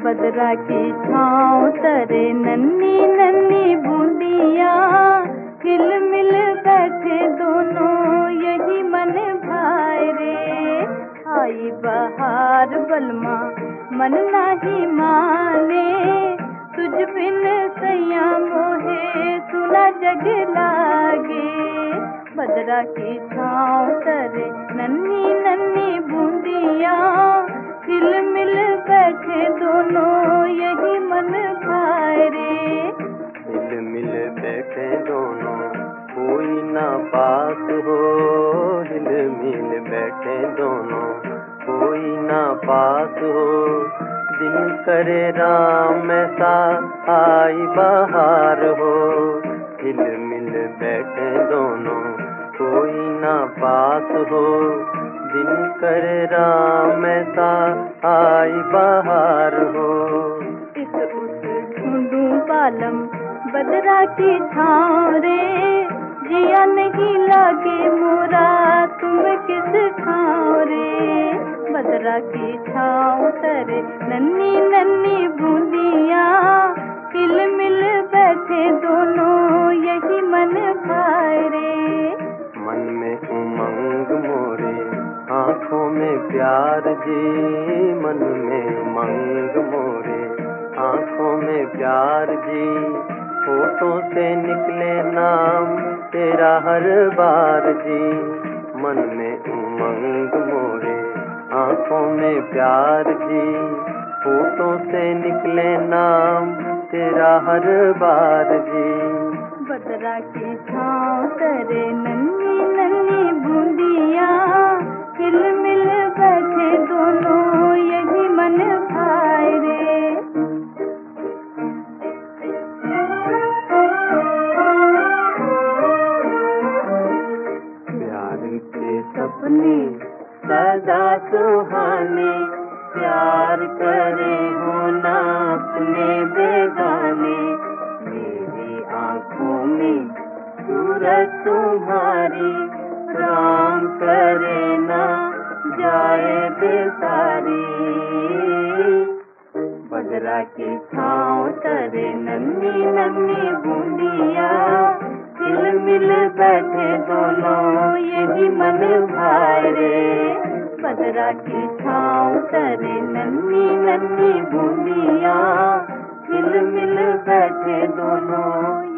बदरा की छाँव तरे नन्ही नन्ही बूंदिया, हिल मिल बैठे दोनों यही मन भाए रे। आई बहार बलमा मन नहीं माने, तुझ बिन सैया मोहे सुना जग लागे। बदरा की छाँव तरे नन्ही नन्ही बूंदिया, हिल मिल बैठे दोनों यही मन भाए रे। हिल मिल बैठे दोनों कोई ना पास हो, हिल मिल बैठे दोनों कोई ना पास हो। दिन करे राम सा आई बहार हो, हिल मिल बैठे दोनों कोई ना पास हो। दिन करे राम सा आई बहार हो। इस उस ढूंढूं बालम बदरा की छाँव रे, जिया नहीं लागे मोरा तुम किस ठाव रे। बदरा की छाँव तरे नन्ही नन्ही बूंदिया, हिल मिल बैठे दोनों यही मन भाए रे। मन में उमंग मोरे आँखों में प्यार जी, मन में उमंग मोरे आँखों में प्यार जी। होठों से निकले नाम तेरा हर बार जी, मन में उमंग मोरे आँखों में प्यार जी। होठों से निकले नाम तेरा हर बार जी। बदरा की छाँव तरे नन्ही नन्ही बूंदिया, हिल मिल बैठे दोनों यही मन भाए रे। प्यार के सपने सदा सुहाने, प्यार करे हो ना अपने बेगाने। मेरी आँखों में सूरत तुम्हारी, राम करे ना जाए बेसारी। बदरा की छाँव तरे नन्ही नन्ही बूंदिया, हिल मिल बैठे दोनों यही मन भाए रे। बदरा की छाँव तरे नन्ही नन्ही बूंदिया, हिल मिल बैठे दोनों